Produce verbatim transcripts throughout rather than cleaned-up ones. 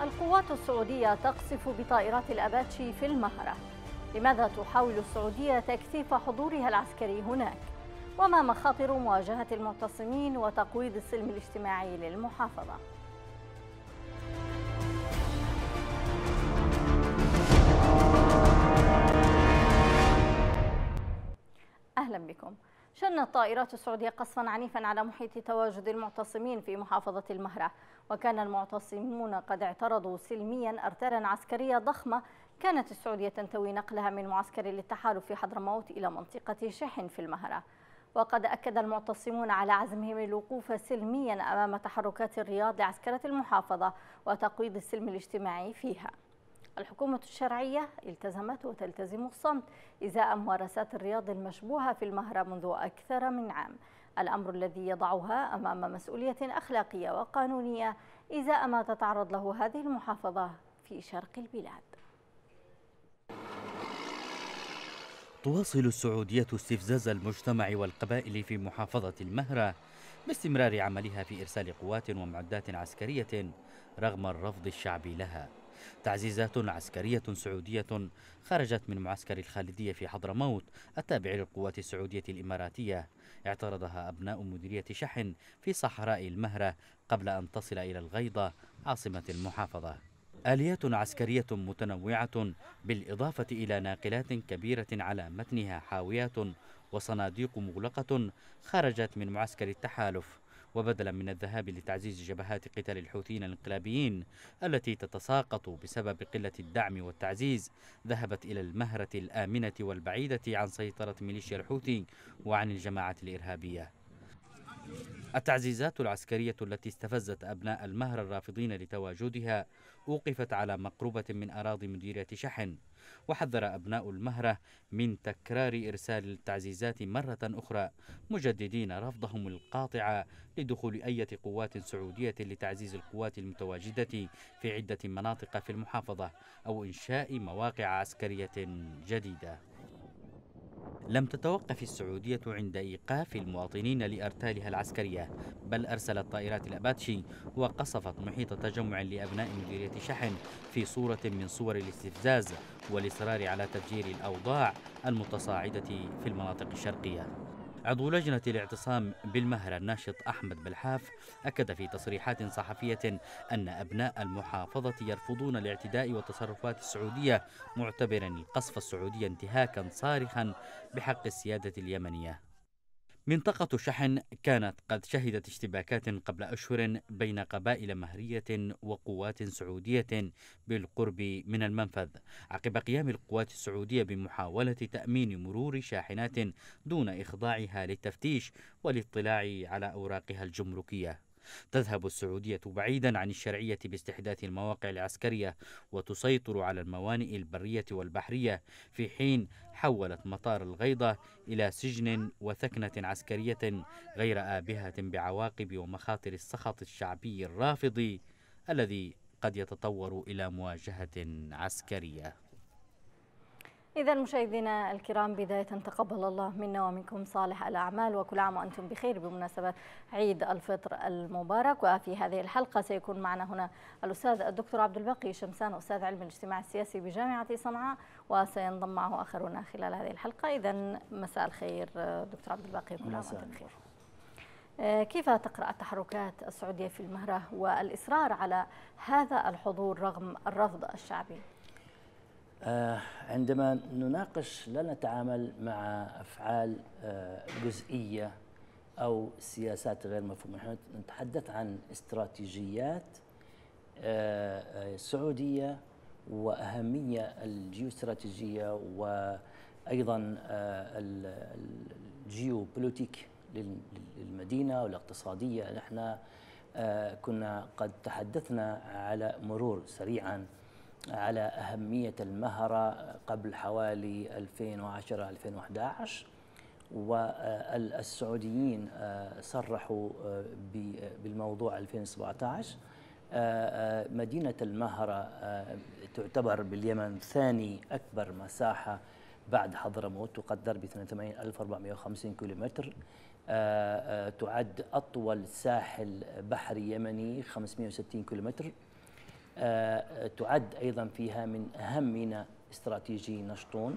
القوات السعودية تقصف بطائرات الأباتشي في المهرة. لماذا تحاول السعودية تكثيف حضورها العسكري هناك؟ وما مخاطر مواجهة المعتصمين وتقويض السلم الاجتماعي للمحافظة؟ أهلا بكم. شنت طائرات السعودية قصفا عنيفا على محيط تواجد المعتصمين في محافظة المهرة، وكان المعتصمون قد اعترضوا سلميا أرتالا عسكرية ضخمة كانت السعودية تنتوي نقلها من معسكر للتحالف في حضرموت إلى منطقة شحن في المهرة. وقد أكد المعتصمون على عزمهم الوقوف سلميا أمام تحركات الرياض لعسكرة المحافظة وتقويض السلم الاجتماعي فيها. الحكومة الشرعية التزمت وتلتزم الصمت إزاء ممارسات الرياض المشبوهة في المهرة منذ أكثر من عام، الأمر الذي يضعها أمام مسؤولية أخلاقية وقانونية إزاء ما تتعرض له هذه المحافظة في شرق البلاد. تواصل السعودية استفزاز المجتمع والقبائل في محافظة المهرة باستمرار عملها في إرسال قوات ومعدات عسكرية رغم الرفض الشعبي لها. تعزيزات عسكرية سعودية خرجت من معسكر الخالدية في حضرموت التابع للقوات السعودية الإماراتية اعترضها أبناء مديرية شحن في صحراء المهرة قبل أن تصل إلى الغيضة عاصمة المحافظة. آليات عسكرية متنوعة بالإضافة إلى ناقلات كبيرة على متنها حاويات وصناديق مغلقة خرجت من معسكر التحالف، وبدلا من الذهاب لتعزيز جبهات قتال الحوثيين الانقلابيين التي تتساقط بسبب قلة الدعم والتعزيز، ذهبت إلى المهرة الآمنة والبعيدة عن سيطرة ميليشيا الحوثي وعن الجماعة الإرهابية. التعزيزات العسكرية التي استفزت أبناء المهرة الرافضين لتواجدها أوقفت على مقربة من أراضي مديرية شحن، وحذر أبناء المهرة من تكرار إرسال التعزيزات مرة أخرى، مجددين رفضهم القاطع لدخول أي قوات سعودية لتعزيز القوات المتواجدة في عدة مناطق في المحافظة أو إنشاء مواقع عسكرية جديدة. لم تتوقف السعودية عند إيقاف المواطنين لأرتالها العسكرية، بل أرسلت طائرات الأباتشي وقصفت محيط تجمع لأبناء مديرية شحن في صورة من صور الاستفزاز والإصرار على تفجير الأوضاع المتصاعدة في المناطق الشرقية. عضو لجنة الاعتصام بالمهرة الناشط أحمد بلحاف أكد في تصريحات صحفية أن أبناء المحافظة يرفضون الاعتداء والتصرفات السعودية، معتبرا القصف السعودي انتهاكا صارخا بحق السيادة اليمنية. منطقة شحن كانت قد شهدت اشتباكات قبل أشهر بين قبائل مهرية وقوات سعودية بالقرب من المنفذ، عقب قيام القوات السعودية بمحاولة تأمين مرور شاحنات دون إخضاعها للتفتيش والاطلاع على أوراقها الجمركية. تذهب السعودية بعيدا عن الشرعية باستحداث المواقع العسكرية وتسيطر على الموانئ البرية والبحرية، في حين حولت مطار الغيضة إلى سجن وثكنة عسكرية غير آبهة بعواقب ومخاطر السخط الشعبي الرافض الذي قد يتطور إلى مواجهة عسكرية. إذا مشاهدينا الكرام، بداية تقبل الله منا ومنكم صالح الأعمال، وكل عام وأنتم بخير بمناسبة عيد الفطر المبارك. وفي هذه الحلقة سيكون معنا هنا الأستاذ الدكتور عبد الباقي شمسان، أستاذ علم الاجتماع السياسي بجامعة صنعاء، وسينضم معه آخرون خلال هذه الحلقة. إذا مساء الخير دكتور عبد الباقي، كل عام وأنتم بخير. كيف تقرأ التحركات السعودية في المهرة والإصرار على هذا الحضور رغم الرفض الشعبي؟ عندما نناقش لا نتعامل مع أفعال جزئية أو سياسات غير مفهومة، نحن نتحدث عن استراتيجيات سعودية وأهمية الجيوستراتيجية وأيضا الجيوبوليتيك للمدينة والاقتصادية. نحن كنا قد تحدثنا على مرور سريعا على أهمية المهرة قبل حوالي ألفين وعشرة ألفين وأحد عشر، والسعوديين صرحوا بالموضوع ألفين وسبعة عشر. مدينة المهرة تعتبر باليمن ثاني أكبر مساحة بعد حضرموت، تقدر ب اثنين وثمانين ألف وأربعمئة وخمسين كيلومتر. تعد أطول ساحل بحري يمني خمسمئة وستين كيلومتر. تعد أيضا فيها من أهم ميناء استراتيجي نشطون.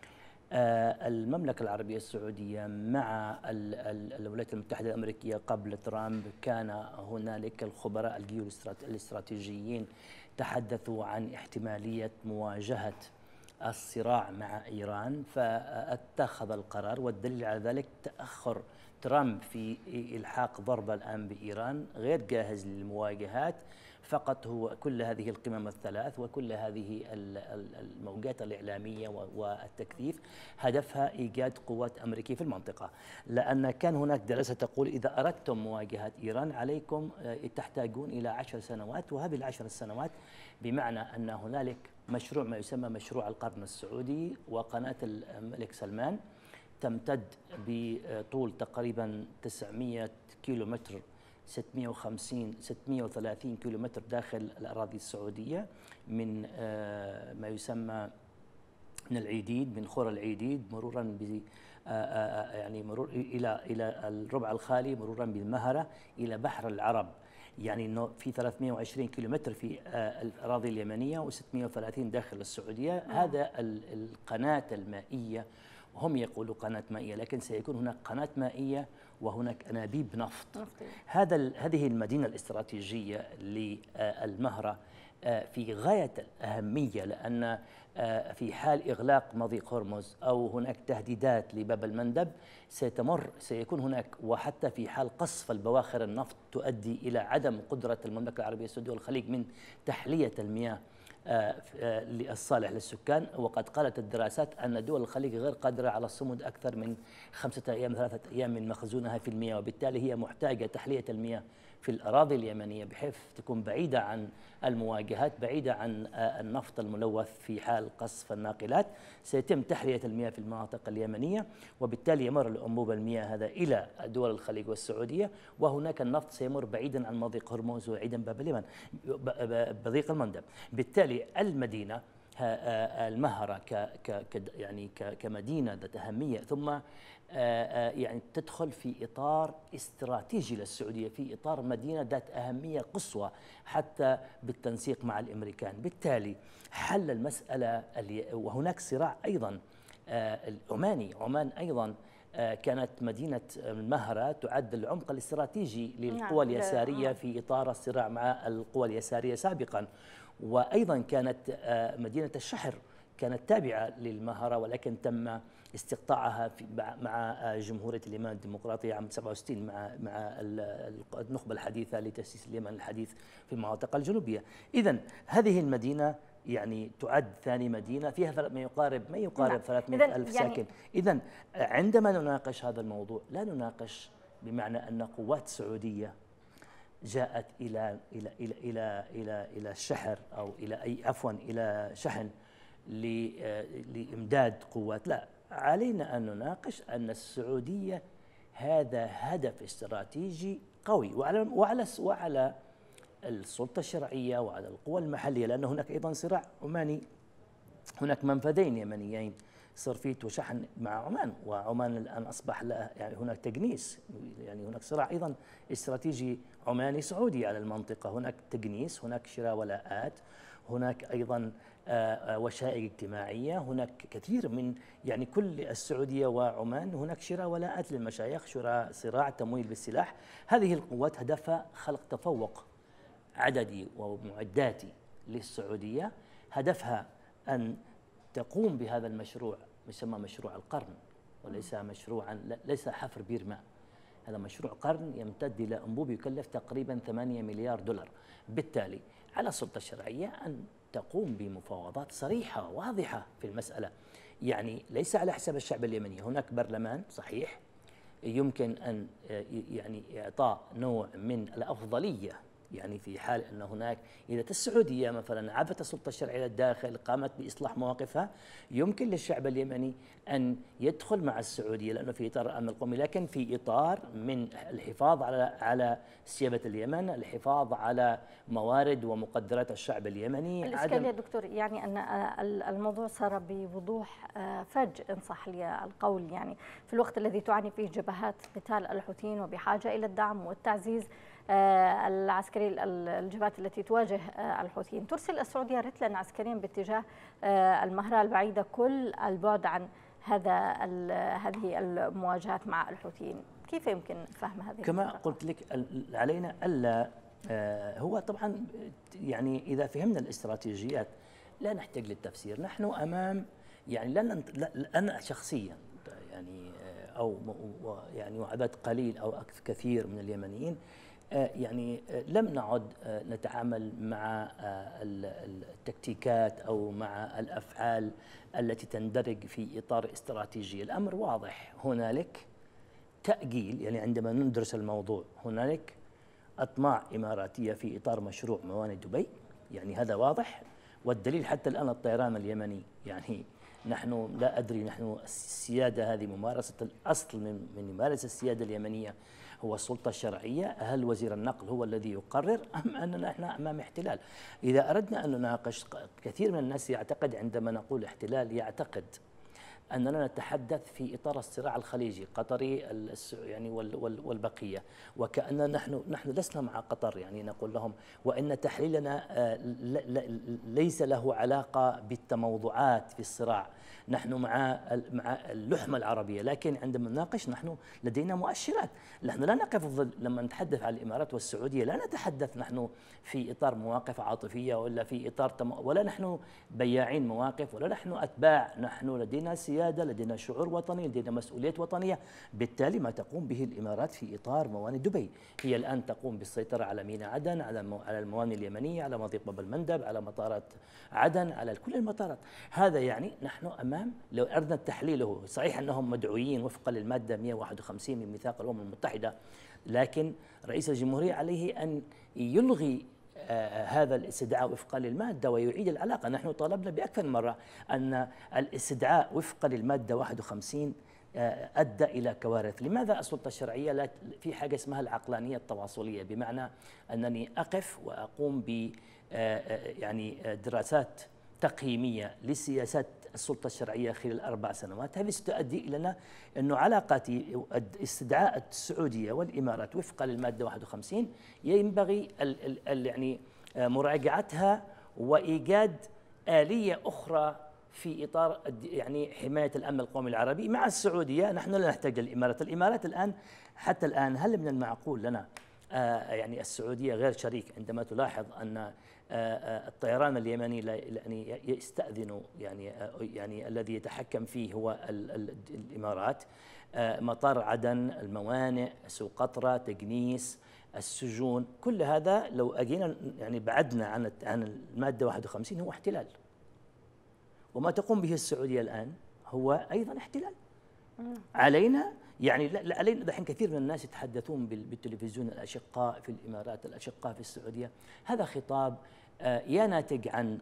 المملكة العربية السعودية مع الولايات المتحدة الأمريكية قبل ترامب كان هنالك الخبراء الجيوستراتيجيين تحدثوا عن احتمالية مواجهة الصراع مع إيران، فاتخذ القرار، والدليل على ذلك تأخر ترامب في إلحاق ضربة الآن بإيران، غير جاهز للمواجهات، فقط هو كل هذه القمم الثلاث وكل هذه الموجات الإعلامية والتكثيف هدفها إيجاد قوات أمريكية في المنطقة، لأن كان هناك دراسة تقول إذا أردتم مواجهة إيران عليكم تحتاجون إلى عشر سنوات، وهذه العشر سنوات بمعنى أن هنالك مشروع ما يسمى مشروع القرن السعودي، وقناة الملك سلمان تمتد بطول تقريبا تسعمئة كيلومتر، ستمئة وخمسين ستمئة وثلاثين كيلومتر داخل الأراضي السعودية، من ما يسمى من العيديد، من خور العيديد مرورا ب يعني مرور إلى إلى الربع الخالي، مرورا بالمهرة إلى بحر العرب، يعني انه في ثلاثمئة وعشرين كيلومتر في الاراضي اليمنيه وستمئة وثلاثين داخل السعوديه. آه. هذا القناه المائيه، هم يقولوا قناه مائيه، لكن سيكون هناك قناه مائيه وهناك انابيب نفط. هذا هذه المدينه الاستراتيجيه للمهره في غايه الاهميه، لان في حال إغلاق مضيق هرمز أو هناك تهديدات لباب المندب سيتمر سيكون هناك، وحتى في حال قصف البواخر النفط تؤدي إلى عدم قدرة المملكة العربية السعودية والخليج من تحلية المياه للصالح للسكان. وقد قالت الدراسات أن دول الخليج غير قادرة على الصمود أكثر من خمسة أيام ثلاثة أيام من مخزونها في المياه، وبالتالي هي محتاجة تحلية المياه في الأراضي اليمنية بحيث تكون بعيدة عن المواجهات، بعيدة عن النفط الملوث. في حال قصف الناقلات سيتم تحلية المياه في المناطق اليمنية، وبالتالي يمر الأنبوب المياه هذا إلى دول الخليج والسعودية، وهناك النفط سيمر بعيدا عن مضيق هرمز وبعيدا باب اليمن بضيق المندب. بالتالي المدينة المهرة ك ك يعني كمدينة ذات أهمية، ثم يعني تدخل في إطار استراتيجي للسعودية، في إطار مدينة ذات أهمية قصوى حتى بالتنسيق مع الأمريكان. بالتالي حل المسألة، وهناك صراع أيضا العماني. عمان أيضا كانت مدينة المهرة تعد العمق الاستراتيجي للقوى اليسارية في إطار الصراع مع القوى اليسارية سابقا، وأيضا كانت مدينة الشحر كانت تابعة للمهرة، ولكن تم استقطاعها في مع جمهورية اليمن الديمقراطية عام سبعة وستين مع مع النخبة الحديثة لتأسيس اليمن الحديث في المناطق الجنوبية. إذن هذه المدينة يعني تعد ثاني مدينة فيها ما يقارب ما يقارب ثلاثمئة ألف ساكن. يعني إذن عندما نناقش هذا الموضوع لا نناقش بمعنى أن قوات سعودية جاءت إلى إلى إلى إلى إلى إلى الشحر أو إلى أي عفوا إلى شحن لإمداد قوات، لا، علينا أن نناقش أن السعودية هذا هدف استراتيجي قوي، وعلى وعلى وعلى السلطة الشرعية وعلى القوى المحلية، لأن هناك أيضا صراع عماني، هناك منفذين يمنيين، صرفيت وشحن مع عمان، وعمان الآن أصبح لها يعني هناك تجنيس، يعني هناك صراع أيضا استراتيجي عماني سعودي على المنطقة، هناك تجنيس، هناك شراء ولاءات، هناك أيضا وشائج اجتماعية، هناك كثير من يعني كل السعودية وعمان هناك شراء ولاءات للمشايخ، شراء صراع تمويل بالسلاح. هذه القوات هدفها خلق تفوق عددي ومعداتي للسعودية، هدفها أن تقوم بهذا المشروع يسمى مشروع القرن، وليس مشروعا ليس حفر بير ماء، هذا مشروع قرن يمتد إلى أنبوب يكلف تقريبا ثمانية مليار دولار. بالتالي على السلطة الشرعية أن تقوم بمفاوضات صريحة واضحة في المسألة، يعني ليس على حساب الشعب اليمني. هناك برلمان صحيح يمكن أن يعني إعطاء نوع من الأفضلية، يعني في حال أن هناك إذا السعودية مثلا عادت السلطة الشرعية إلى الداخل قامت بإصلاح مواقفها، يمكن للشعب اليمني أن يدخل مع السعودية لأنه في إطار الأمن القومي، لكن في إطار من الحفاظ على على سيادة اليمن، الحفاظ على موارد ومقدرات الشعب اليمني. الإشكال يا دكتور يعني أن الموضوع صار بوضوح فج إن صح لي القول، يعني في الوقت الذي تعاني فيه جبهات قتال الحوثيين وبحاجة إلى الدعم والتعزيز العسكري الجبهات التي تواجه الحوثيين. ترسل السعودية رتلا عسكريا باتجاه المهرة البعيدة كل البعد عن هذا هذه المواجهات مع الحوثيين. كيف يمكن فهم هذه كما المنطقة؟ قلت لك علينا ألا هو طبعا يعني إذا فهمنا الاستراتيجيات لا نحتاج للتفسير. نحن أمام يعني لن أنا شخصيا يعني أو يعني وعدد قليل أو كثير من اليمنيين يعني لم نعد نتعامل مع التكتيكات أو مع الأفعال التي تندرج في إطار استراتيجي. الأمر واضح، هنالك تأجيل، يعني عندما ندرس الموضوع هنالك أطماع إماراتية في إطار مشروع موانئ دبي، يعني هذا واضح. والدليل حتى الآن الطيران اليمني، يعني نحن لا أدري، نحن السيادة هذه ممارسة الأصل من من يمارس السيادة اليمنية هو السلطة الشرعية. هل وزير النقل هو الذي يقرر أم أننا احنا أمام احتلال؟ إذا أردنا أن نناقش، كثير من الناس يعتقد عندما نقول احتلال يعتقد أننا نتحدث في إطار الصراع الخليجي قطري يعني والبقية، وكأننا نحن نحن لسنا مع قطر، يعني نقول لهم وإن تحليلنا ليس له علاقة بالتموضعات في الصراع، نحن مع مع اللحمة العربية. لكن عندما نناقش نحن لدينا مؤشرات، نحن لا نقف ضد. لما نتحدث عن الإمارات والسعودية لا نتحدث نحن في إطار مواقف عاطفية ولا في إطار تم... ولا نحن بياعين مواقف ولا نحن أتباع. نحن لدينا سيادة، لدينا شعور وطني، لدينا مسؤولية وطنية. بالتالي ما تقوم به الإمارات في إطار موانئ دبي، هي الآن تقوم بالسيطرة على ميناء عدن، على على الموانئ اليمنية، على مضيق باب المندب، على مطارات عدن، على كل المطارات. هذا يعني نحن أمام، لو أردنا تحليله، صحيح أنهم مدعوين وفقا للمادة مئة وواحد وخمسين من ميثاق الأمم المتحدة، لكن رئيس الجمهورية عليه أن يلغي آه هذا الاستدعاء وفقا للمادة ويعيد العلاقة. نحن طالبنا بأكثر من مرة أن الاستدعاء وفقا للمادة واحد وخمسين آه أدى إلى كوارث. لماذا السلطة الشرعية لا في حاجة اسمها العقلانية التواصلية، بمعنى أنني أقف وأقوم ب آه يعني دراسات تقييمية لسياسات السلطة الشرعية خلال أربع سنوات. هذه ستؤدي إلى أنه علاقة استدعاء السعودية والإمارات وفقا للمادة واحد وخمسين ينبغي ال ال ال يعني مراجعتها وإيجاد آلية أخرى في إطار يعني حماية الأمن القومي العربي مع السعودية. نحن لا نحتاج للإمارات. الإمارات الآن حتى الآن هل من المعقول لنا آه يعني السعودية غير شريك عندما تلاحظ أن الطيران اليمني يعني يستأذن يعني يعني الذي يتحكم فيه هو الإمارات، مطار عدن، الموانئ، سوق قطرة، تقنيس، السجون، كل هذا لو أجينا يعني بعدنا عن عن المادة واحد وخمسين هو احتلال. وما تقوم به السعودية الآن هو أيضا احتلال. علينا يعني لا علينا دحين كثير من الناس يتحدثون بالتلفزيون الأشقاء في الإمارات، الأشقاء في السعودية. هذا خطاب يا ناتج عن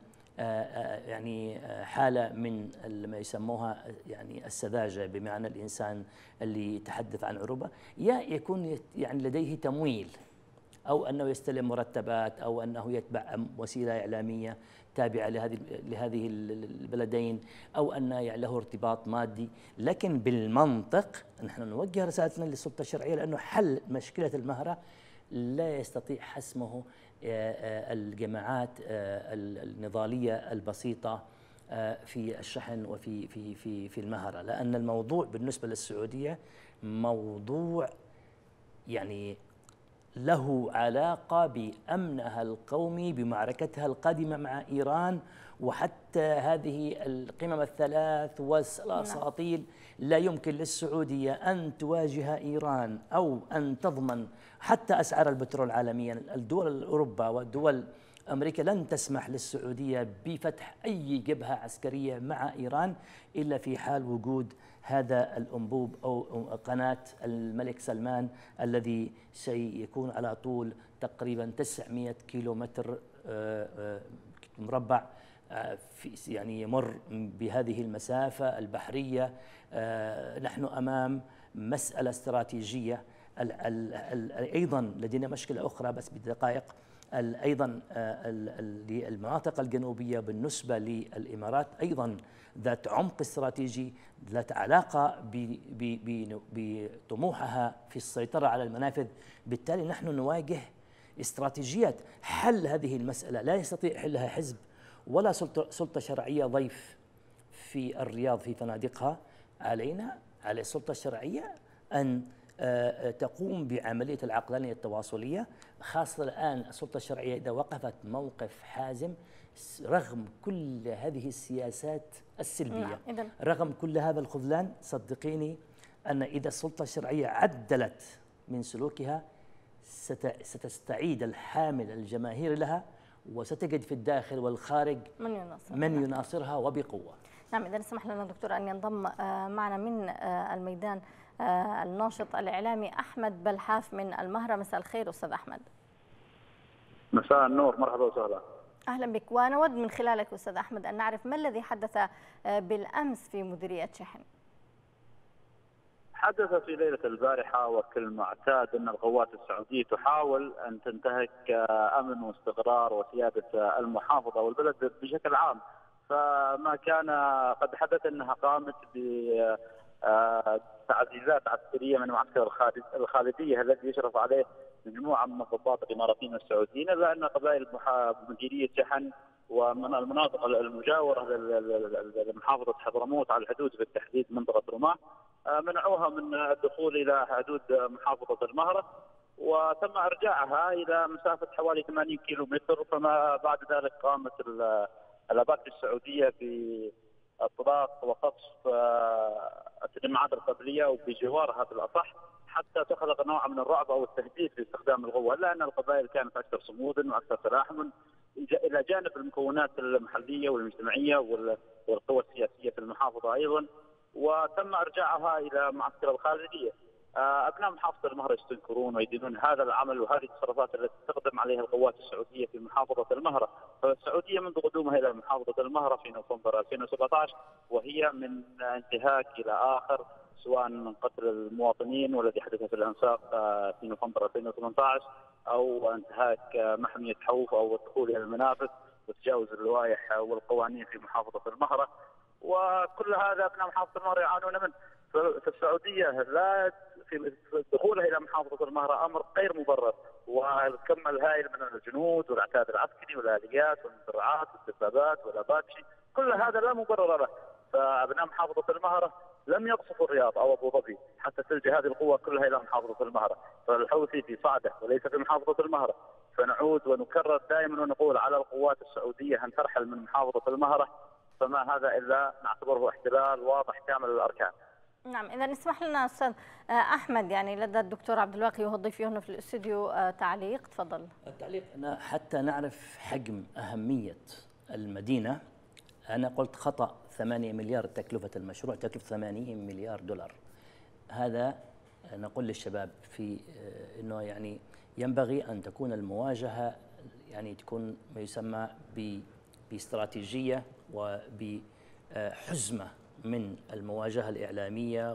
يعني حالة من ما يسموها يعني السذاجة، بمعنى الإنسان اللي يتحدث عن عروبة، يا يكون يعني لديه تمويل، أو أنه يستلم مرتبات، أو أنه يتبع وسيلة إعلامية تابعة لهذه لهذه البلدين، أو أن يعني له ارتباط مادي. لكن بالمنطق نحن نوجه رسالتنا للسلطة الشرعية، لأنه حل مشكلة المهرة لا يستطيع حسمه الجماعات النضالية البسيطة في الشحن وفي في في في المهرة، لأن الموضوع بالنسبة للسعودية موضوع يعني له علاقة بأمنها القومي، بمعركتها القادمة مع إيران، وحتى هذه القمم الثلاث والأساطيل لا يمكن للسعودية أن تواجه إيران أو أن تضمن حتى أسعار البترول عالميا. الدول أوروبا والدول أمريكا لن تسمح للسعودية بفتح أي جبهة عسكرية مع إيران إلا في حال وجود هذا الأنبوب أو قناة الملك سلمان الذي سيكون على طول تقريبا تسعمئة كيلومتر مربع، في يعني يمر بهذه المسافة البحرية. نحن أمام مسألة استراتيجية. أيضا لدينا مشكلة أخرى بس بدقائق، أيضا المناطق الجنوبية بالنسبة للإمارات أيضا ذات عمق استراتيجي، ذات علاقة بطموحها في السيطرة على المنافذ. بالتالي نحن نواجه استراتيجية حل هذه المسألة لا يستطيع حلها حزب ولا سلطة, سلطة شرعية ضيف في الرياض في فنادقها. علينا على السلطة الشرعية أن تقوم بعملية العقلانية التواصلية، خاصة الآن السلطة الشرعية إذا وقفت موقف حازم رغم كل هذه السياسات السلبية، نعم. رغم كل هذا الخذلان، صدقيني أن إذا السلطة الشرعية عدلت من سلوكها ستستعيد الحامل الجماهيري لها، وستجد في الداخل والخارج من يناصرها, من يناصرها وبقوة. نعم. إذا اسمح لنا دكتور أن ينضم معنا من الميدان الناشط الإعلامي أحمد بلحاف من المهرة. مساء الخير أستاذ أحمد. مساء النور، مرحبا وسهلا. أهلا بك. ونود من خلالك أستاذ أحمد أن نعرف ما الذي حدث بالأمس في مديرية شحن. حدث في ليلة البارحة وكالمعتاد أن القوات السعودية تحاول أن تنتهك أمن واستقرار وسيادة المحافظة والبلد بشكل عام. فما كان قد حدث أنها قامت بتعزيزات عسكرية من معسكر الخالدية الذي يشرف عليه مجموعة من الضباط الإماراتيين والسعوديين، إلا أن قبائل مديرية شحن ومن المناطق المجاورة لمحافظة حضرموت على الحدود بالتحديد منطقة رماح منعوها من الدخول إلى حدود محافظة المهرة، وتم إرجاعها إلى مسافة حوالي ثمانين كيلو متر. فما بعد ذلك قامت الآباء السعودية بإطلاق وقصف التجمعات القبلية وبجوارها بالأصح، حتى تخلق نوع من الرعب أو التهديد في استخدام القوة، إلا أن القبائل كانت أكثر صمودا وأكثر تلاحما إلى جانب المكونات المحلية والمجتمعية والقوى السياسية في المحافظة أيضا، وتم إرجاعها إلى معسكر الخالدية. أبناء محافظة المهرة يستنكرون ويدينون هذا العمل وهذه التصرفات التي تقدم عليها القوات السعودية في محافظة المهرة. فالسعودية منذ قدومها إلى محافظة المهرة في نوفمبر ألفين وسبعة عشر وهي من انتهاك إلى آخر، سواء من قتل المواطنين والذي حدث في الأنفاق في نوفمبر ألفين وثمانية عشر أو انتهاك محمية حوف أو الدخول إلى المنافذ وتجاوز اللوائح والقوانين في محافظة المهرة. وكل هذا أبناء محافظة المهرة يعانون منه. فالسعودية لا في دخولها إلى محافظة المهرة أمر غير مبرر، والكم الهائل من الجنود والعتاد العسكري والآليات والمدرعات والدبابات والأباتشي كل هذا لا مبرر له. فأبناء محافظة المهرة لم يقصفوا الرياض أو أبو ظبي حتى تلجأ هذه القوة كلها إلى محافظة المهرة، فالحوثي في صعدة وليس في محافظة المهرة. فنعود ونكرر دائما ونقول على القوات السعودية أن ترحل من محافظة المهرة، فما هذا إلا نعتبره احتلال واضح كامل الأركان. نعم. إذا اسمح لنا أستاذ أحمد، يعني لدى الدكتور عبد الواقي وهو ضيفي هنا في الاستوديو تعليق. تفضل. التعليق أنا حتى نعرف حجم أهمية المدينة. أنا قلت خطأ ثمانية مليار تكلفة المشروع، تكلفة ثمانين مليار دولار. هذا نقول للشباب في أنه يعني ينبغي أن تكون المواجهة يعني تكون ما يسمى باستراتيجية وبحزمة من المواجهة الإعلامية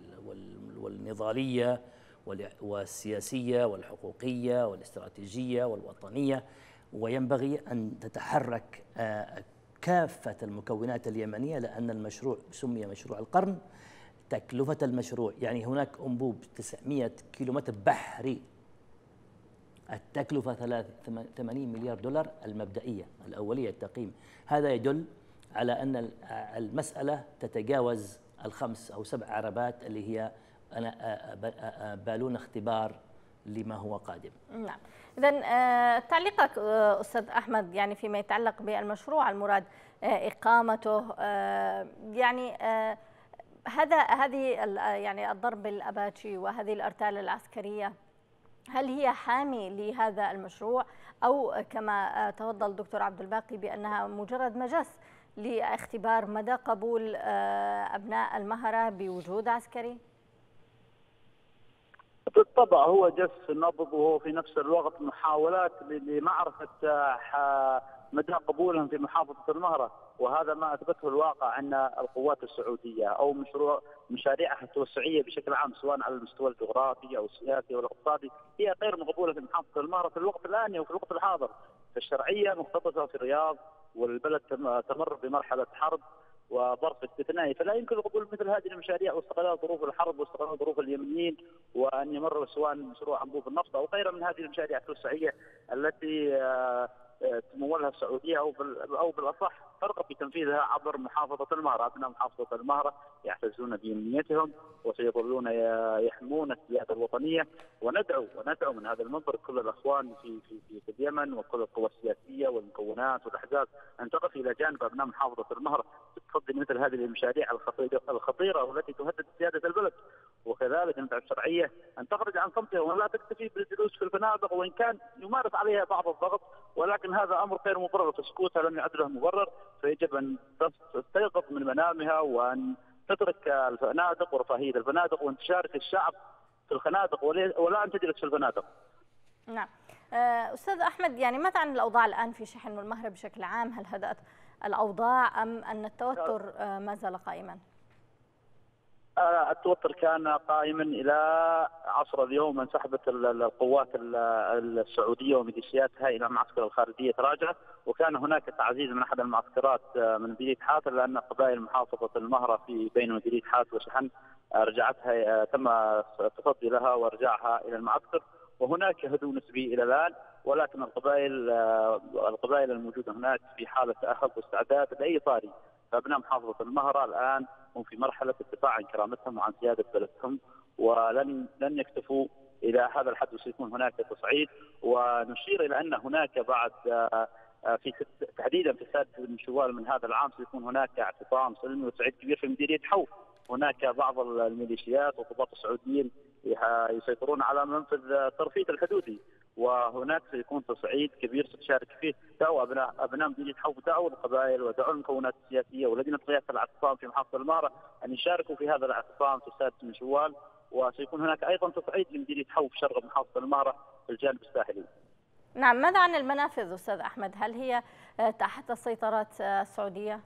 والنضالية والسياسية والحقوقية والاستراتيجية والوطنية، وينبغي أن تتحرك كافة المكونات اليمنية، لأن المشروع سمي مشروع القرن. تكلفة المشروع يعني هناك أنبوب تسعمئة كيلومتر بحري، التكلفة ثمانين مليار دولار المبدئية الأولية التقييم. هذا يدل على أن المسألة تتجاوز الخمس أو سبع عربات اللي هي أنا بالون اختبار لما هو قادم. نعم. إذن تعليقك أستاذ أحمد يعني فيما يتعلق بالمشروع المراد إقامته، يعني هذا هذه يعني الضرب الأباتشي وهذه الأرتال العسكرية، هل هي حامي لهذا المشروع أو كما تفضل الدكتور عبد الباقي بأنها مجرد مجس لاختبار مدى قبول أبناء المهرة بوجود عسكري؟ بالطبع هو جس نبض، وهو في نفس الوقت محاولات لمعرفة مدى قبولهم في محافظة المهرة، وهذا ما أثبته الواقع أن القوات السعودية أو مشروع مشاريعها التوسعية بشكل عام سواء على المستوى الجغرافي أو السياسي أو الاقتصادي هي غير مقبولة في محافظة المهرة في الوقت الآن وفي الوقت الحاضر. فالشرعية مختطفة في الرياض والبلد تمر بمرحلة حرب وظرف استثنائي، فلا يمكن قبول مثل هذه المشاريع واستغلال ظروف الحرب واستغلال ظروف اليمنيين وان يمر سواء مشروع انبوب النفط او غيرها من هذه المشاريع التوسعيه التي تمولها السعوديه او او بالاصح ترغب بتنفيذها عبر محافظه المهره. ابناء محافظه المهره يعتزون بيمنيتهم وسيظلون يحمون السياده الوطنيه، وندعو وندعو من هذا المنبر كل الاخوان في في في اليمن وكل القوى السياسيه والمكونات والاحزاب ان تقف الى جانب ابناء محافظه المهره تصدي مثل هذه المشاريع الخطيره والتي تهدد سياده البلد. وكذلك ندعو الشرعيه ان تخرج عن صمتها ولا تكتفي بالجلوس في الفنادق، وان كان يمارس عليها بعض الضغط ولكن هذا امر غير مبرر، فسكوتها لم يعد له مبرر، فيجب ان تستيقظ من منامها وان تترك الفنادق ورفاهيه الفنادق وان تشارك الشعب في الخنادق ولا ان تجلس في الفنادق. نعم. استاذ احمد، يعني ماذا عن الاوضاع الان في شحن والمهرة بشكل عام؟ هل هدأت الاوضاع ام ان التوتر ما زال قائما؟ التوتر كان قائما الى عصر اليوم. انسحبت القوات السعوديه وميليشياتها الى معسكر الخارجيه تراجعت، وكان هناك تعزيز من احد المعسكرات من مديريه حاتر لان قبائل محافظه المهره في بين مديريه حاتر وشحن رجعتها، تم التصدي لها وارجاعها الى المعسكر، وهناك هدوء نسبي الى الان، ولكن القبائل القبائل الموجوده هناك في حاله تاهب واستعداد لاي طارئ. فابناء محافظه المهره الان هم في مرحله الدفاع عن كرامتهم وعن سياده بلدهم، ولن لن يكتفوا الى هذا الحد وسيكون هناك تصعيد. ونشير الى ان هناك بعد في تحديدا في السادس من شوال من هذا العام سيكون هناك اعتصام سلمي وتصعيد كبير في مديريه حوف. هناك بعض الميليشيات والضباط السعوديين يسيطرون على منفذ ترفيت الحدودي، وهناك سيكون تصعيد كبير ستشارك فيه. دعوا ابناء ابناء مدينه حوف، دعوا القبائل ودعوا المكونات السياسيه ولجنه قياده الاعتصام في محافظه المهره ان يشاركوا في هذا الاعتصام في السادس من شوال، وسيكون هناك ايضا تصعيد لمدينه حوف شرق محافظه المهره في الجانب الساحلي. نعم. ماذا عن المنافذ استاذ احمد؟ هل هي تحت السيطره السعوديه؟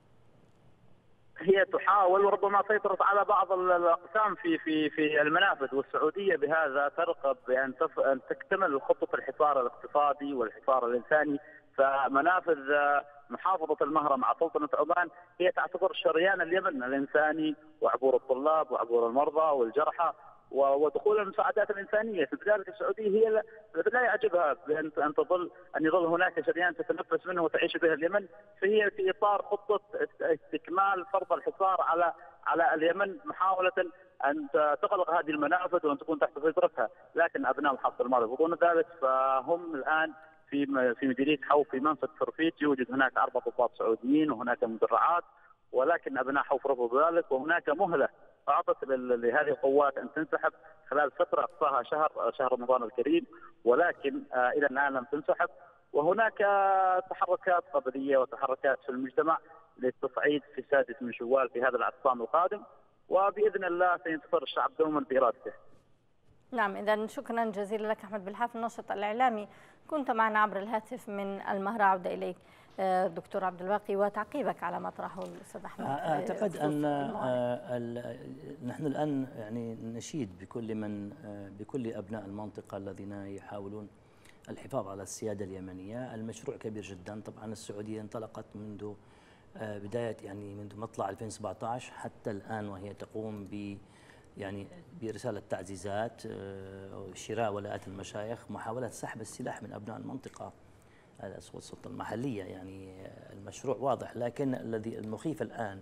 هي تحاول وربما سيطرت على بعض الاقسام في في في المنافذ، والسعوديه بهذا ترغب بان ان تكتمل خطه الحصار الاقتصادي والحصار الانساني. فمنافذ محافظه المهره مع سلطنه عمان هي تعتبر شريان اليمن الانساني وعبور الطلاب وعبور المرضى والجرحى ودخول المساعدات الانسانيه، لذلك السعوديه هي لا يعجبها بان ان تظل ان يظل هناك شريان تتنفس منه وتعيش به اليمن، فهي في اطار خطه استكمال فرض الحصار على على اليمن محاوله ان تغلق هذه المنافذ وان تكون تحت سيطرتها. لكن ابناء محافظه المهره يرفضون ذلك، فهم الان في في مديريه حوف في منفذ ترفيت يوجد هناك اربع ضباط سعوديين وهناك مدرعات، ولكن ابناء حوف رفضوا ذلك، وهناك مهله أعطت لهذه القوات أن تنسحب خلال فترة أقصاها شهر شهر رمضان الكريم، ولكن إلى الآن لم تنسحب. وهناك تحركات قبلية وتحركات في المجتمع للتصعيد في السادس من شوال في هذا الاعتصام القادم، وبإذن الله سينتصر الشعب دوما بإرادته. نعم، إذا شكرا جزيلا لك أحمد بالحافظ الناشط الإعلامي، كنت معنا عبر الهاتف من المهرة. عودة إليك دكتور عبد الباقي وتعقيبك على ما طرحه الاستاذ احمد. اعتقد ان نحن الان يعني نشيد بكل من بكل ابناء المنطقه الذين يحاولون الحفاظ على السياده اليمنيه. المشروع كبير جدا، طبعا السعوديه انطلقت منذ بدايه يعني منذ مطلع ألفين وسبعة عشر حتى الان وهي تقوم ب يعني برساله تعزيزات، شراء ولاءات المشايخ، محاوله سحب السلاح من ابناء المنطقه السلطة المحلية. يعني المشروع واضح، لكن الذي المخيف الآن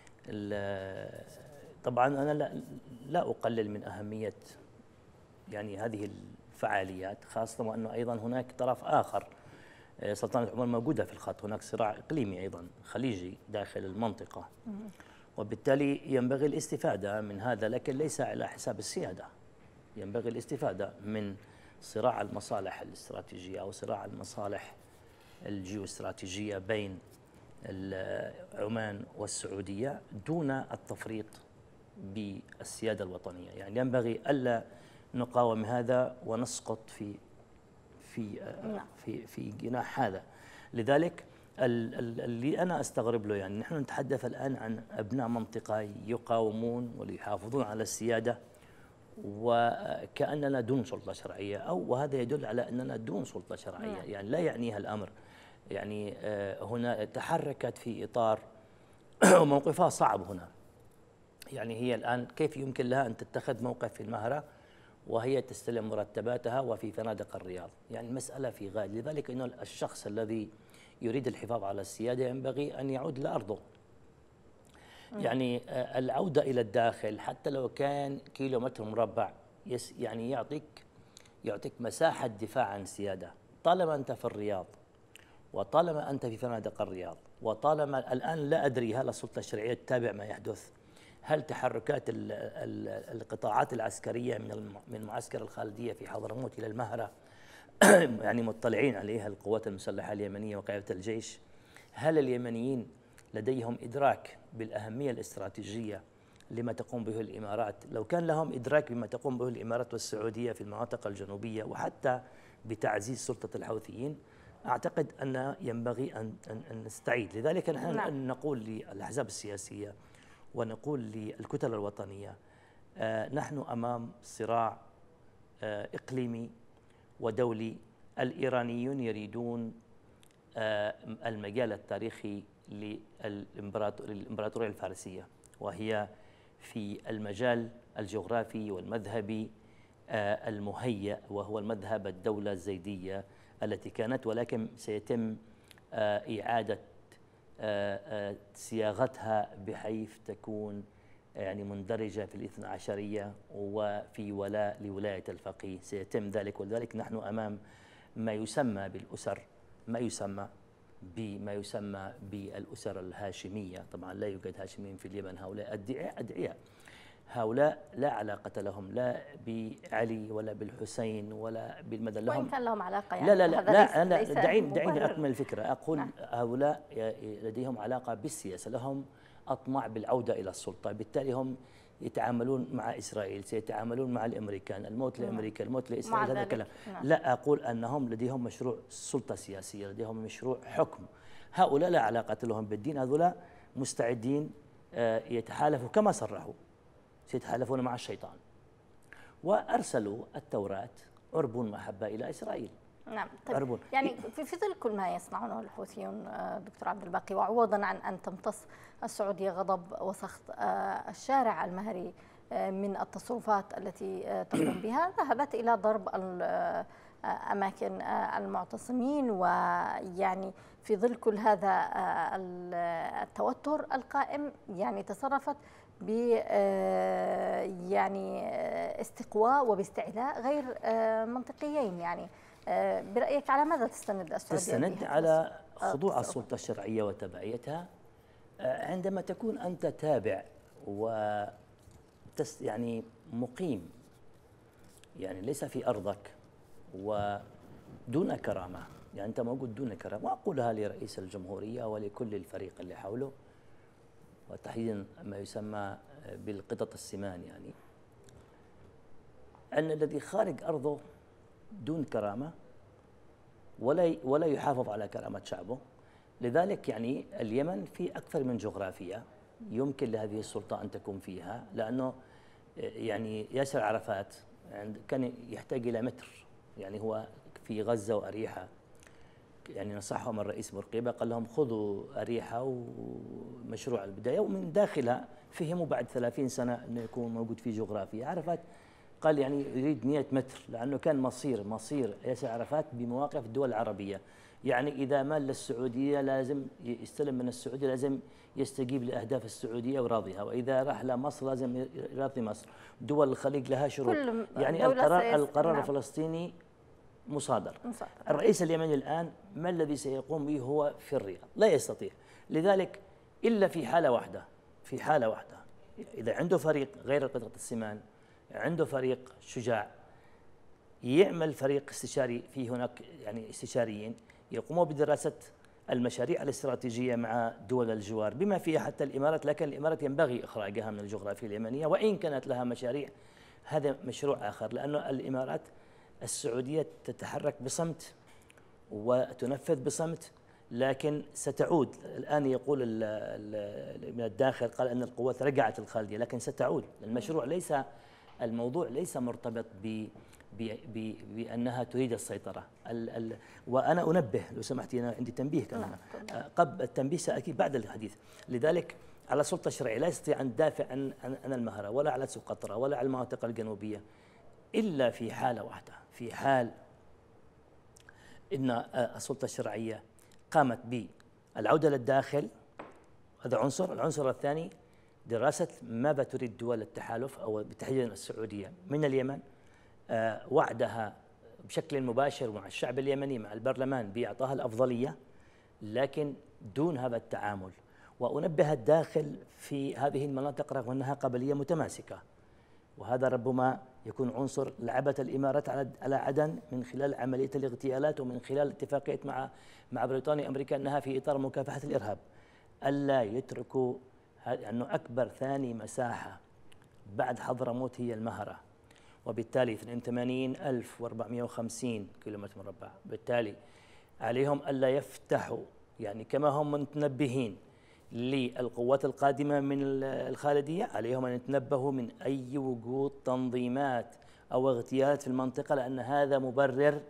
طبعا أنا لا, لا أقلل من أهمية يعني هذه الفعاليات، خاصة وأنه أيضا هناك طرف آخر، سلطنة عمان موجودة في الخط، هناك صراع إقليمي أيضا خليجي داخل المنطقة، وبالتالي ينبغي الاستفادة من هذا، لكن ليس على حساب السيادة. ينبغي الاستفادة من صراع المصالح الاستراتيجية أو صراع المصالح الجيوستراتيجية بين عمان والسعودية دون التفريط بالسيادة الوطنية. يعني ينبغي ألا نقاوم هذا ونسقط في في في في جناح هذا. لذلك اللي أنا أستغرب له، يعني نحن نتحدث الآن عن أبناء منطقة يقاومون وليحافظون على السيادة وكأننا دون سلطة شرعية، أو وهذا يدل على أننا دون سلطة شرعية. يعني لا يعنيها الأمر. يعني هنا تحركت في إطار موقفها صعب هنا. يعني هي الآن كيف يمكن لها أن تتخذ موقف في المهرة وهي تستلم مرتباتها وفي فنادق الرياض؟ يعني المسألة في غاية. لذلك أنه الشخص الذي يريد الحفاظ على السيادة ينبغي أن يعود لأرضه. يعني العودة إلى الداخل حتى لو كان كيلومتر مربع يعني يعطيك يعطيك مساحة دفاع عن السيادة. طالما أنت في الرياض وطالما أنت في فنادق الرياض وطالما الآن لا أدري هل السلطة الشرعية تتابع ما يحدث، هل تحركات القطاعات العسكرية من من معسكر الخالدية في حضرموت إلى المهرة يعني مطلعين عليها القوات المسلحة اليمنية وقيادة الجيش، هل اليمنيين لديهم إدراك بالأهمية الاستراتيجية لما تقوم به الإمارات؟ لو كان لهم إدراك بما تقوم به الإمارات والسعودية في المناطق الجنوبية وحتى بتعزيز سلطة الحوثيين، أعتقد أن ينبغي أن أن نستعيد. لذلك نحن نعم. نقول للأحزاب السياسية ونقول للكتل الوطنية آه نحن أمام صراع آه إقليمي ودولي. الإيرانيون يريدون آه المجال التاريخي للإمبراطورية الفارسية، وهي في المجال الجغرافي والمذهبي آه المهيأ، وهو المذهب الدولة الزيدية التي كانت، ولكن سيتم آه إعادة آه آه صياغتها بحيث تكون يعني مندرجة في الاثنى عشرية وفي ولاء لولاية الفقيه. سيتم ذلك، ولذلك نحن أمام ما يسمى بالأسر، ما يسمى بما يسمى بالأسر الهاشمية. طبعا لا يوجد هاشميين في اليمن، هؤلاء أدعياء أدعياء هؤلاء لا علاقة لهم لا بعلي ولا بالحسين ولا بالمدن. لهم وإن كان لهم علاقة يعني لا لا لا, لا أنا ليس دعيني دعيني أكمل الفكرة. أقول نعم. هؤلاء لديهم علاقة بالسياسة، لهم أطماع بالعودة إلى السلطة، بالتالي هم يتعاملون مع إسرائيل، سيتعاملون مع الأمريكان، الموت لأمريكا، الموت لإسرائيل، هذا الكلام. لا أقول أنهم لديهم مشروع سلطة سياسية، لديهم مشروع حكم. هؤلاء لا علاقة لهم بالدين، هؤلاء مستعدين يتحالفوا كما صرحوا، سيتحالفون مع الشيطان. وأرسلوا التوراة عرب محبة إلى إسرائيل. نعم. طيب يعني في في ظل كل ما يصنعونه الحوثيون دكتور عبد الباقي، وعوضا عن أن تمتص السعودية غضب وسخط الشارع المهري من التصرفات التي تقوم بها، ذهبت إلى ضرب أماكن المعتصمين. ويعني في ظل كل هذا التوتر القائم يعني تصرفت ب يعني استقواء وباستعلاء غير منطقيين. يعني برأيك على ماذا تستند السعودية؟ تستند على خضوع السلطة الشرعية وتبعيتها. عندما تكون أنت تابع و يعني مقيم، يعني ليس في أرضك ودون كرامة، يعني أنت موجود دون كرامة. وأقولها لرئيس الجمهورية ولكل الفريق اللي حوله، وتحديدا ما يسمى بالقطط السمان، يعني أن الذي خارج أرضه دون كرامة ولا ولا يحافظ على كرامة شعبه. لذلك يعني اليمن في أكثر من جغرافيا يمكن لهذه السلطة أن تكون فيها، لأنه يعني ياسر عرفات كان يحتاج إلى متر، يعني هو في غزة وأريحة، يعني نصحهم الرئيس بورقيبة قال لهم خذوا أريحة ومشروع البداية، ومن داخلها فهموا بعد ثلاثين سنة أنه يكون موجود في جغرافيا. عرفات قال يعني يريد مئة متر، لأنه كان مصير مصير ياسر عرفات بمواقف الدول العربية. يعني إذا مال للسعودية لازم يستلم من السعودية، لازم يستجيب لأهداف السعودية وراضيها، وإذا راح لمصر لازم يراضي مصر. دول الخليج لها شروط، يعني القرار القرار نعم. الفلسطيني مصادر. مصادر. الرئيس اليمني الآن ما الذي سيقوم به هو في الرياض؟ لا يستطيع. لذلك إلا في حالة واحدة، في حالة واحدة إذا عنده فريق غير قطعة السمان، عنده فريق شجاع، يعمل فريق استشاري، في هناك يعني استشاريين يقوموا بدراسة المشاريع الاستراتيجية مع دول الجوار بما فيها حتى الإمارات، لكن الإمارات ينبغي إخراجها من الجغرافيا اليمنية وإن كانت لها مشاريع، هذا مشروع آخر. لأنه الإمارات السعودية تتحرك بصمت وتنفذ بصمت، لكن ستعود. الآن يقول من الداخل قال أن القوات رجعت الخالدية، لكن ستعود. المشروع ليس الموضوع ليس مرتبط ب بأنها تريد السيطرة. ال ال وأنا أنبه لو سمحتي، أنا عندي تنبيه كمان قبل التنبيه سأكيد بعد الحديث. لذلك على السلطة الشرعية لا يستطيع أن تدافع عن عن المهرة ولا على سقطرى ولا على المناطق الجنوبية إلا في حالة واحدة، في حال إن السلطة الشرعية قامت بالعودة للداخل. هذا عنصر. العنصر الثاني دراسة ماذا تريد دول التحالف أو بالتحديد السعودية من اليمن، آه وعدها بشكل مباشر مع الشعب اليمني مع البرلمان بإعطائها الأفضلية، لكن دون هذا التعامل. وأنبه الداخل في هذه المناطق رغم أنها قبلية متماسكة، وهذا ربما يكون عنصر لعبت الإمارات على عدن من خلال عملية الاغتيالات ومن خلال اتفاقية مع مع بريطانيا وأمريكا أنها في إطار مكافحة الإرهاب، ألا يتركوا أنه أكبر ثاني مساحة بعد حضرموت هي المهرة، وبالتالي اثنين وثمانين ألف وأربعمئة وخمسين كيلومتر مربع. بالتالي عليهم ألا يفتحوا، يعني كما هم متنبهين للقوات القادمة من الخالدية، عليهم أن يتنبهوا من أي وجود تنظيمات أو اغتيالات في المنطقة، لأن هذا مبرر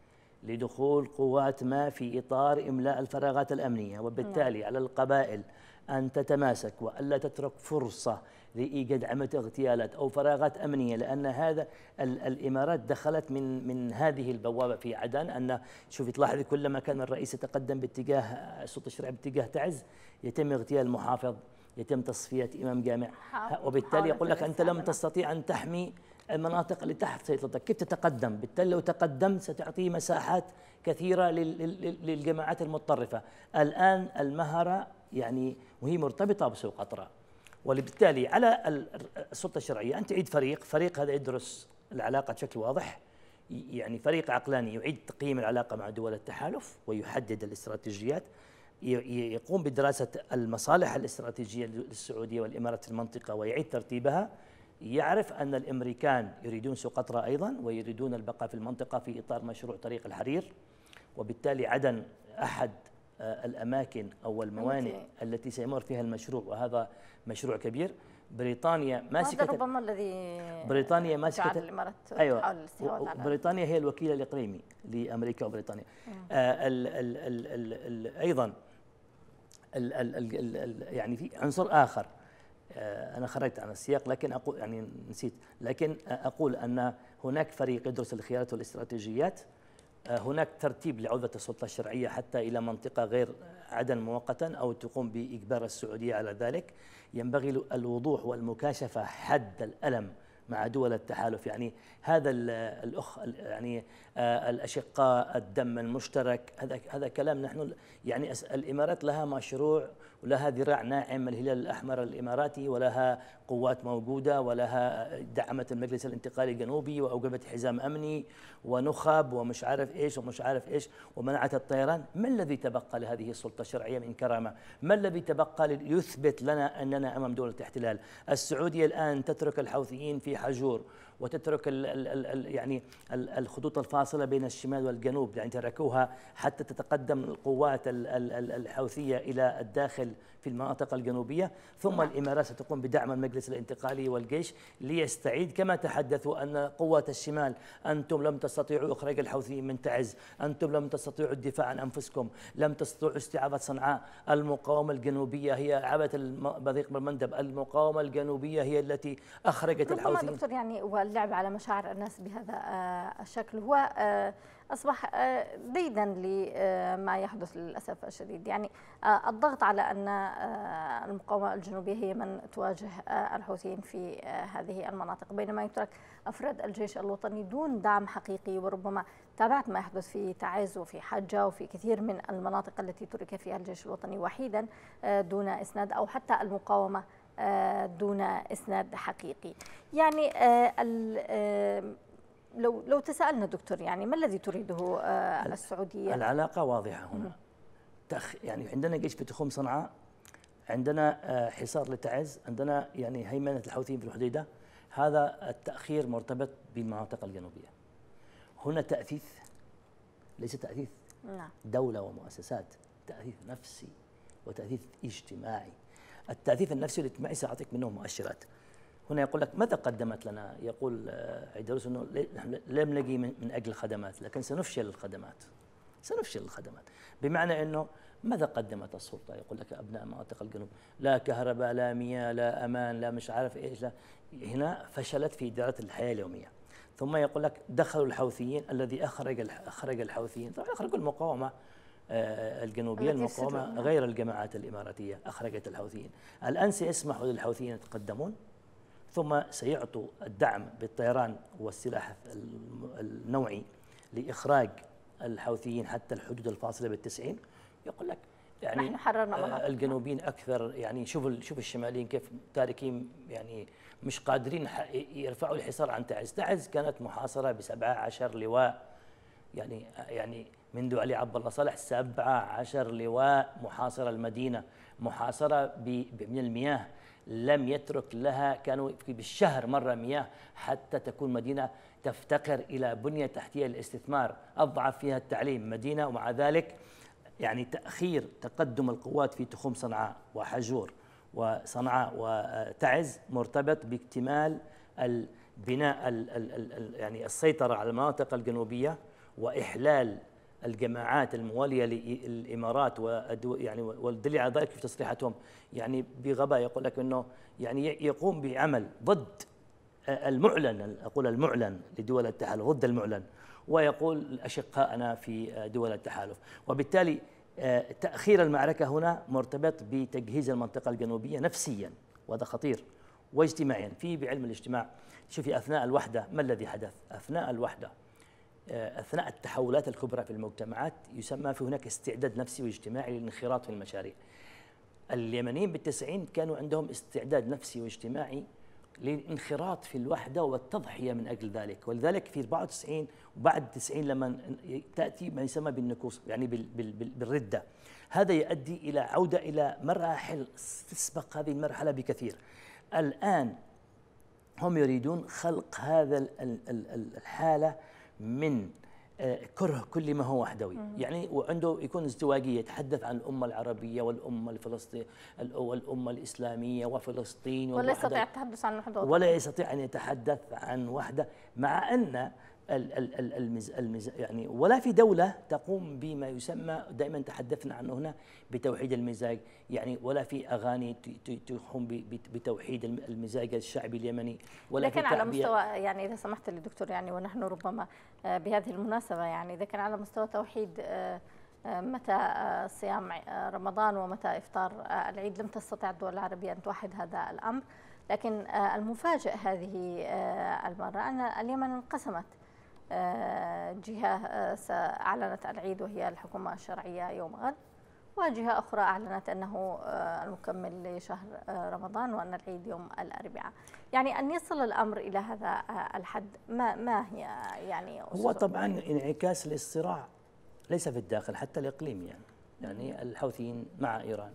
لدخول قوات ما في إطار إملاء الفراغات الأمنية. وبالتالي على القبائل أن تتماسك وألا تترك فرصة لإيجاد عملية اغتيالات أو فراغات أمنية، لأن هذا الإمارات دخلت من من هذه البوابة في عدن. أن شوفي تلاحظي كلما كان الرئيس يتقدم باتجاه السلطة الشرعية باتجاه تعز يتم اغتيال المحافظ، يتم تصفية إمام جامع، وبالتالي يقول لك أنت لم تستطيع أن تحمي المناطق اللي تحت سيطرتك، كيف تتقدم؟ بالتالي لو تقدمت ستعطيه مساحات كثيرة للجماعات المتطرفة. الآن المهرة يعني وهي مرتبطة بسوق قطرة، وبالتالي على السلطة الشرعية أن تعيد فريق، فريق هذا يدرس العلاقة بشكل واضح، يعني فريق عقلاني يعيد تقييم العلاقة مع دول التحالف ويحدد الاستراتيجيات، يقوم بدراسة المصالح الاستراتيجية للسعودية والإمارات في المنطقة ويعيد ترتيبها. يعرف أن الأمريكان يريدون سقطرى أيضا ويريدون البقاء في المنطقة في إطار مشروع طريق الحرير، وبالتالي عدن أحد الأماكن أو الموانئ التي سيمر فيها المشروع، وهذا مشروع كبير. بريطانيا ماسكة هذا ربما الذي بريطانيا ماسكة الإمارات أيوة بريطانيا هي الوكيلة الإقليمي لأمريكا وبريطانيا. آه ال ال ال ال ال أيضا ال ال ال ال يعني في عنصر آخر، آه أنا خرجت عن السياق لكن أقول يعني نسيت، لكن أقول أن هناك فريق يدرس الخيارات والاستراتيجيات. هناك ترتيب لعودة السلطة الشرعية حتى إلى منطقة غير عدن مؤقتا أو تقوم بإجبار السعودية على ذلك. ينبغي الوضوح والمكاشفة حد الألم مع دول التحالف، يعني هذا الأخ يعني الأشقاء الدم المشترك، هذا هذا كلام نحن يعني الإمارات لها مشروع ولها ذراع ناعم الهلال الأحمر الإماراتي، ولها قوات موجودة، ولها دعمت المجلس الانتقالي الجنوبي وأوجبت حزام أمني ونخب ومش عارف إيش ومش عارف إيش ومنعت الطيران. ما الذي تبقى لهذه السلطة الشرعية من كرامة؟ ما الذي تبقى ليثبت لنا أننا أمام دولة احتلال؟ السعودية الآن تترك الحوثيين في حجور وتترك ال ال ال يعني الخطوط الفاصلة بين الشمال والجنوب، يعني تركوها حتى تتقدم القوات الحوثية إلى الداخل في المناطق الجنوبية، ثم الإمارات ستقوم بدعم المجلس الانتقالي والجيش ليستعيد كما تحدثوا أن قوة الشمال أنتم لم تستطيعوا إخراج الحوثيين من تعز، أنتم لم تستطيعوا الدفاع عن أنفسكم، لم تستطيعوا استعادة صنعاء. المقاومة الجنوبية هي عبت بضيق بالمندب، المقاومة الجنوبية هي التي أخرجت الحوثيين. دكتور يعني واللعب على مشاعر الناس بهذا الشكل هو أصبح ديدا لما يحدث للأسف الشديد، يعني الضغط على أن المقاومة الجنوبية هي من تواجه الحوثيين في هذه المناطق، بينما يترك أفراد الجيش الوطني دون دعم حقيقي. وربما تابعت ما يحدث في تعز وفي حجة وفي كثير من المناطق التي ترك فيها الجيش الوطني وحيدا دون إسناد، أو حتى المقاومة دون إسناد حقيقي. يعني لو لو تساءلنا دكتور يعني ما الذي تريده السعودية؟ العلاقة واضحة هنا. تأخ يعني عندنا جيش بتخوم صنعاء، عندنا حصار لتعز، عندنا يعني هيمنة الحوثيين في الحديدة. هذا التأخير مرتبط بالمناطق الجنوبية. هنا تأثيث ليس تأثيث، نعم. دولة ومؤسسات تأثيث نفسي وتأثيث اجتماعي. التأثيث النفسي والاجتماعي سأعطيك منه مؤشرات. هنا يقول لك ماذا قدمت لنا؟ يقول عيدروس أنه نحن لم نجي من أجل الخدمات، لكن سنفشل الخدمات. سنفشل الخدمات، بمعنى أنه ماذا قدمت السلطة؟ يقول لك أبناء مناطق الجنوب لا كهرباء لا مياه لا أمان لا مش عارف إيش لا. هنا فشلت في إدارة الحياة اليومية. ثم يقول لك دخلوا الحوثيين الذي أخرج أخرج الحوثيين، طبعا أخرجوا المقاومة الجنوبية، المقاومة غير الجماعات الإماراتية أخرجت الحوثيين. الآن سيسمحوا للحوثيين يتقدمون، ثم سيعطوا الدعم بالطيران والسلاح النوعي لإخراج الحوثيين حتى الحدود الفاصلة بالتسعين. يقول لك يعني نحن حررنا الجنوبيين أكثر، يعني شوف شوف الشماليين كيف تاركين، يعني مش قادرين يرفعوا الحصار عن تعز. تعز كانت محاصرة بسبعة عشر لواء، يعني يعني منذ علي عبد الله صالح سبعة عشر لواء محاصرة المدينة، محاصرة من المياه، لم يترك لها، كانوا بالشهر مرة مياه حتى تكون مدينة تفتقر إلى بنية تحتية للاستثمار، أضعف فيها التعليم مدينة. ومع ذلك يعني تأخير تقدم القوات في تخوم صنعاء وحجور وصنعاء وتعز مرتبط باكتمال البناء ال ال ال يعني السيطرة على المناطق الجنوبية وإحلال الجماعات الموالية للإمارات يعني والدليل على ذلك في تصريحاتهم يعني بغباء. يقول لك أنه يعني يقوم بعمل ضد المعلن، أقول المعلن لدول التحالف، ضد المعلن، ويقول أشقائنا في دول التحالف. وبالتالي تأخير المعركة هنا مرتبط بتجهيز المنطقة الجنوبية نفسيا، وهذا خطير، واجتماعيا. في بعلم الاجتماع شوفي أثناء الوحدة ما الذي حدث؟ أثناء الوحدة أثناء التحولات الكبرى في المجتمعات يسمى في هناك استعداد نفسي واجتماعي للانخراط في المشاريع. اليمنيين بالتسعين كانوا عندهم استعداد نفسي واجتماعي للانخراط في الوحدة والتضحية من أجل ذلك. ولذلك في أربعة وتسعين وبعد تسعين لما تأتي ما يسمى بالنكوص يعني بالردة، هذا يؤدي إلى عودة إلى مراحل تسبق هذه المرحلة بكثير. الآن هم يريدون خلق هذا الحالة من كره كل ما هو وحدوي، يعني وعنده يكون ازدواجية، يتحدث عن الأمة العربية والأمة الفلسطينية والأمة الإسلامية وفلسطين، ولا يستطيع التحدث عن وحدة، ولا يستطيع أن يتحدث عن وحدة، مع أن المز المز يعني ولا في دولة تقوم بما يسمى، دائما تحدثنا عنه هنا، بتوحيد المزاج، يعني ولا في أغاني تقوم بتوحيد المزاج الشعبي اليمني، ولا لكن على مستوى، يعني إذا سمحت لي دكتور، يعني ونحن ربما بهذه المناسبة يعني إذا كان على مستوى توحيد متى صيام رمضان ومتى إفطار العيد لم تستطع الدول العربية أن توحد هذا الأمر، لكن المفاجئ هذه المرة أن اليمن انقسمت. جهة أعلنت العيد وهي الحكومة الشرعية يوم غد، وجهة أخرى أعلنت أنه المكمل لشهر رمضان وأن العيد يوم الأربعاء. يعني أن يصل الأمر إلى هذا الحد ما ما هي يعني هو طبعا انعكاس للصراع ليس في الداخل حتى الإقليمي، يعني يعني الحوثيين مع إيران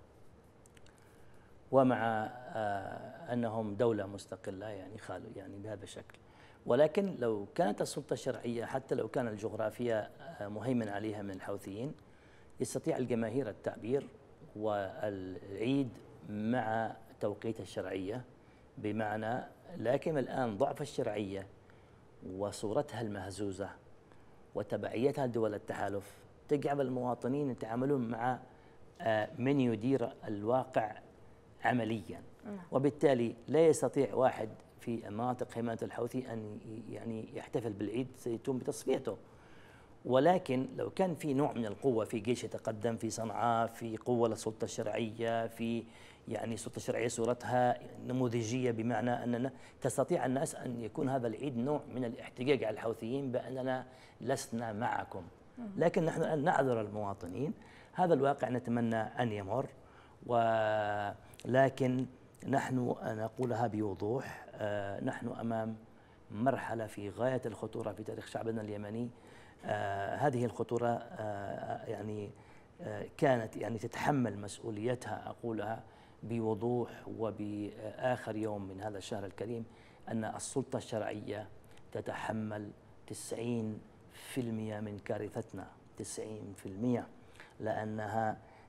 ومع أنهم دولة مستقلة يعني خالوا يعني بهذا الشكل، ولكن لو كانت السلطة الشرعية حتى لو كان الجغرافيا مهيمن عليها من الحوثيين يستطيع الجماهير التعبير والعيد مع توقيت الشرعية، بمعنى لكن الآن ضعف الشرعية وصورتها المهزوزة وتبعيتها لدول التحالف تجعل المواطنين يتعاملون مع من يدير الواقع عمليا، وبالتالي لا يستطيع واحد في مناطق حماية الحوثي أن يعني يحتفل بالعيد، سيتم بتصفيته. ولكن لو كان في نوع من القوة، في جيش يتقدم في صنعاء، في قوة للسلطة الشرعية، في يعني السلطة الشرعية صورتها نموذجية، بمعنى أننا تستطيع الناس أن يكون هذا العيد نوع من الاحتجاج على الحوثيين بأننا لسنا معكم. لكن نحن الآن نعذر المواطنين، هذا الواقع نتمنى أن يمر، ولكن نحن نقولها بوضوح، نحن أمام مرحلة في غاية الخطورة في تاريخ شعبنا اليمني. آه هذه الخطورة آه يعني آه كانت يعني تتحمل مسؤوليتها، أقولها بوضوح وبآخر يوم من هذا الشهر الكريم، أن السلطة الشرعية تتحمل تسعين بالمئة من كارثتنا، تسعين بالمئة، لأنها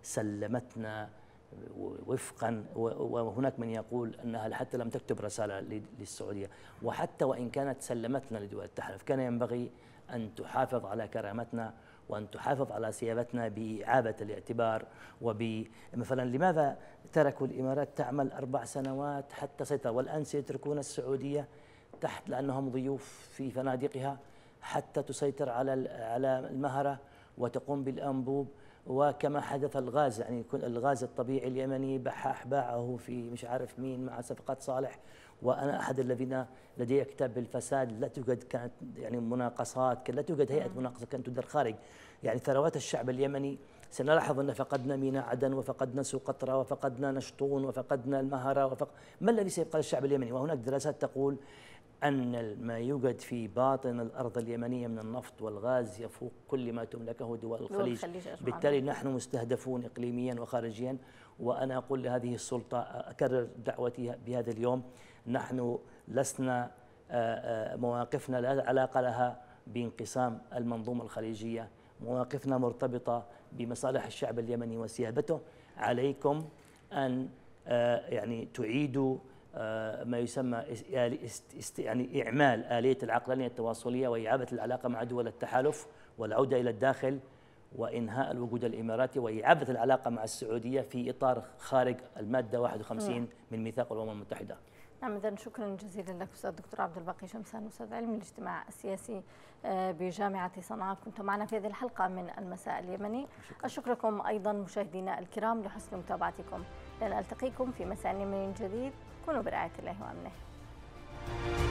سلمتنا وفقا، وهناك من يقول أنها حتى لم تكتب رسالة للسعودية، وحتى وإن كانت سلمتنا لدول التحالف كان ينبغي أن تحافظ على كرامتنا وأن تحافظ على سيادتنا بإعادة الاعتبار. ومثلا لماذا تركوا الإمارات تعمل أربع سنوات حتى سيطر، والآن سيتركون السعودية تحت لأنهم ضيوف في فنادقها حتى تسيطر على على المهرة وتقوم بالأنبوب؟ وكما حدث الغاز، يعني الغاز الطبيعي اليمني بحاح باعه في مش عارف مين مع صفقات صالح، وأنا أحد الذين لدي كتاب بالفساد. لا توجد كانت يعني مناقصات، لا توجد هيئة مناقصة كانت تدار خارج يعني ثروات الشعب اليمني. سنلاحظ أن فقدنا ميناء عدن وفقدنا سوق قطرة وفقدنا نشطون وفقدنا المهرة وفق... ما الذي سيبقى للشعب اليمني؟ وهناك دراسات تقول أن ما يوجد في باطن الأرض اليمنية من النفط والغاز يفوق كل ما تملكه دول الخليج. بالتالي نحن مستهدفون إقليميا وخارجيا. وأنا أقول لهذه السلطة، أكرر دعوتي بهذا اليوم، نحن لسنا مواقفنا لا علاقة لها بانقسام المنظومة الخليجية، مواقفنا مرتبطة بمصالح الشعب اليمني وسيادته. عليكم أن يعني تعيدوا ما يسمى يعني إعمال آلية العقلانية التواصلية وإعادة العلاقة مع دول التحالف والعودة إلى الداخل وإنهاء الوجود الإماراتي وإعادة العلاقة مع السعودية في إطار خارج المادة واحد وخمسين من ميثاق الأمم المتحدة. نعم، إذن شكرا جزيلا لك أستاذ الدكتور عبد الباقي شمسان، أستاذ علم الاجتماع السياسي بجامعة صنعاء، كنت معنا في هذه الحلقة من المساء اليمني. أشكركم أيضا مشاهدينا الكرام لحسن متابعتكم. لن ألتقيكم في مساء يمني جديد، كونوا برعاية الله وأمنه.